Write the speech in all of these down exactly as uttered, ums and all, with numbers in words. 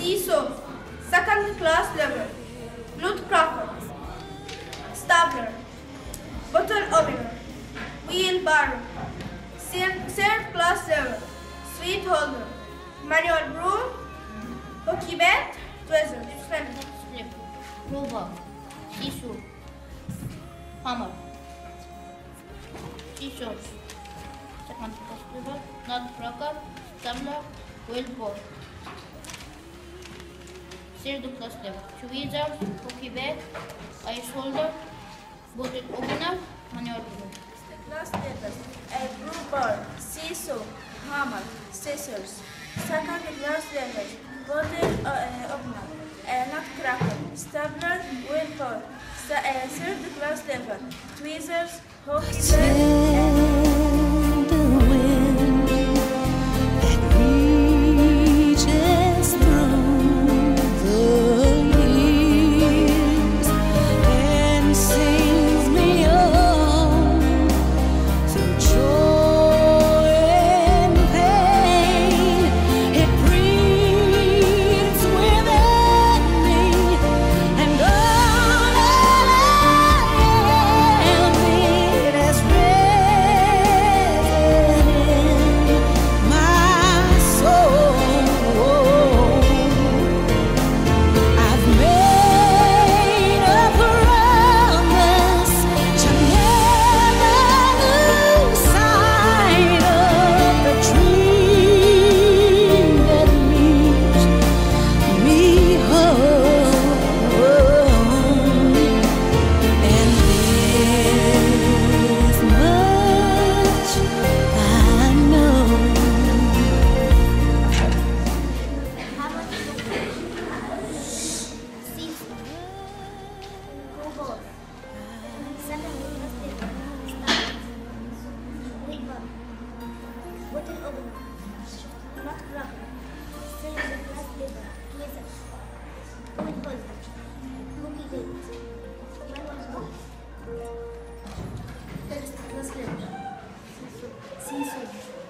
seesaw, second class level, nutcracker, stapler, bottle opener, wheelbarrow, third class level, street holder, manual broom, hockey bat, tweezer. Slip, crowbar, seesaw, hammer, scissors, second class level, nutcracker, stapler, wheelbarrow. Third class level, tweezers, hockey bat, ice holder, bottle opener, manual broom. Class levels, a crowbar, seesaw, hammer, scissors. Second class level, bottle uh, opener, a nutcracker, stapler, wheelbarrow. Uh, third class level, tweezers, hockey bat, and The wind that reaches through the years and sings me on through joy and pain. It breathes within me, and all I am, it has risen in my soul. I've made a promise to never lose sight of the dream that leads me home. And this much I know. Seesaw, crowbar, second class level, wheelbarrow, bottle opener, nutcracker, third class level, tweezers, wheel holder, hockey bat, manual broom. First class level, seesaw,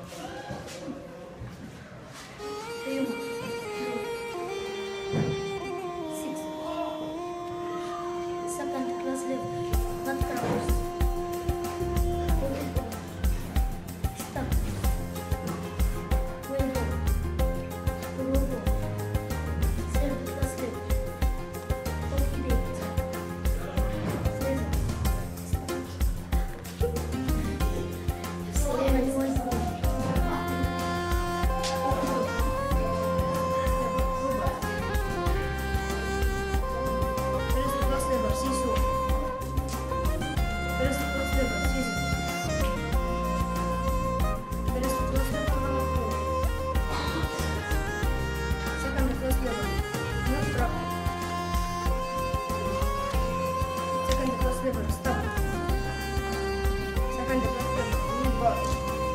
hammer, six. Second class level, nutcrackers, wheelbarrow, stapler, wheelbarrow, crowbar. Third class level, hockey bat, tweezer, manual broom. First class level, seesaw. First class level, scissors. First class level, hammer. Second class level, nutcracker. Second class level, stapler. Second class level, wheelbarrow.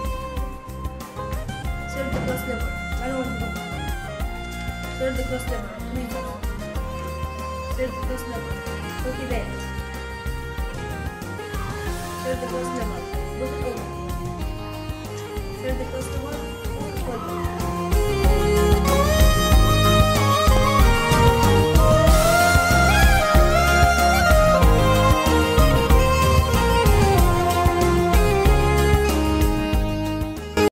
Third class level, manual broom. Third class level, tweezers. Third class level, hockey bat. Third class level, bottle opener. Third class level, wheelbarrow.